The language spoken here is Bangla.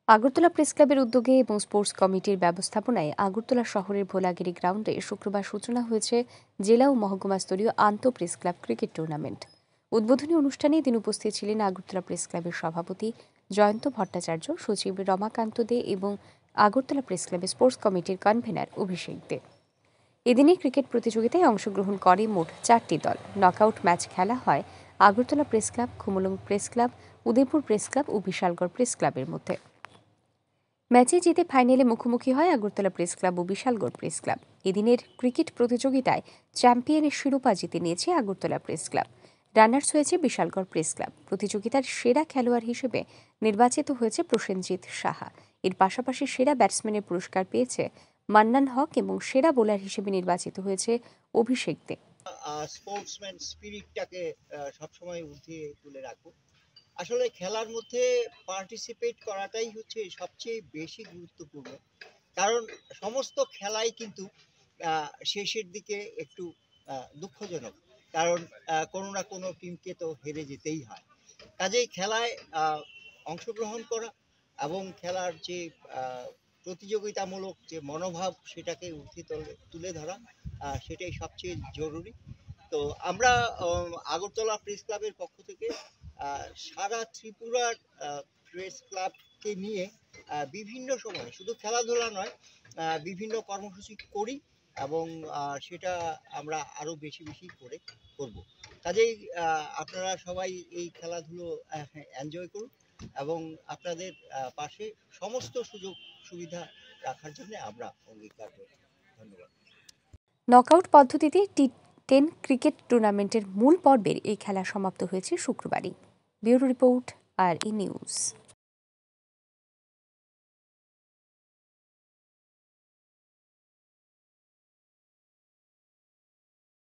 আগরতলা প্রেস ক্লাবের উদ্যোগে এবং স্পোর্টস কমিটির ব্যবস্থাপনায় আগরতলা শহরের ভোলাগিরি গ্রাউন্ডে শুক্রবার সূচনা হয়েছে জেলা ও মহকুমা স্তরীয় আন্তঃ প্রেস ক্লাব ক্রিকেট টুর্নামেন্ট। উদ্বোধনী অনুষ্ঠানে দিন উপস্থিত ছিলেন আগরতলা প্রেস ক্লাবের সভাপতি জয়ন্ত ভট্টাচার্য, সচিব রমাকান্ত দে এবং আগরতলা প্রেস ক্লাবের স্পোর্টস কমিটির কনভেনার অভিষেক দে। এদিনে ক্রিকেট প্রতিযোগিতায় অংশগ্রহণ করে মোট 4টি দল। নকআউট ম্যাচ খেলা হয় Agartala press club, Khumulung press club, Udaipur press club ও বিশালগড় প্রেস ক্লাবের মধ্যে। ম্যাচে জিতে ফাইনালে মুখোমুখি হয় আগরতলা প্রেস ক্লাব ও বিশালগড় প্রেস ক্লাব। এদিনের ক্রিকেট প্রতিযোগিতায় চ্যাম্পিয়নের শিরোপা জিতে নিয়েছে আগরতলা প্রেস ক্লাব। রানার্স হয়েছে বিশালগড় প্রেস ক্লাব। প্রতিযোগিতার সেরা খেলোয়াড় হিসেবে নির্বাচিত হয়েছে প্রসেনজিৎ সাহা। এর পাশাপাশি সেরা ব্যাটসম্যানের পুরস্কার পেয়েছে মান্নান হক এবং সেরা বোলার হিসেবে নির্বাচিত হয়েছে অভিষেক দে। স্পোর্টসম্যান স্পিরিটটাকে সবসময় উঠিয়ে তুলে রাখবো। আসলে খেলার মধ্যে পার্টিসিপেট করাটাই হচ্ছে সবচেয়ে বেশি গুরুত্বপূর্ণ, কারণ সমস্ত খেলাই কিন্তু শেষের দিকে একটু দুঃখজনক, কারণ কোনো না কোনো টিমকে তো হেরে যেতেই হয়। কাজেই খেলায় অংশগ্রহণ করা এবং খেলার যে প্রতিযোগিতামূলক যে মনোভাব সেটাকে তুলে ধরা, সেটাই সবচেয়ে জরুরি। তো আমরা আগরতলা প্রেস ক্লাবের পক্ষ থেকে সারা ত্রিপুরার প্রেস ক্লাবকে নিয়ে বিভিন্ন সময় শুধু খেলাধুলা নয়, বিভিন্ন কর্মসূচি করি এবং সেটা আমরা আরো বেশি বেশি করে করব। কাজেই আপনারা সবাই এই খেলাধুলো এনজয় করুন এবং আপনাদের পাশে সমস্ত সুযোগ সুবিধা রাখার জন্য আমরা অঙ্গীকার করি। ধন্যবাদ। নকআউট পদ্ধতিতে টি10 ক্রিকেট টুর্নামেন্টের মূল পর্বের এই খেলা সমাপ্ত হয়েছে শুক্রবারই। Bureau report, R E news.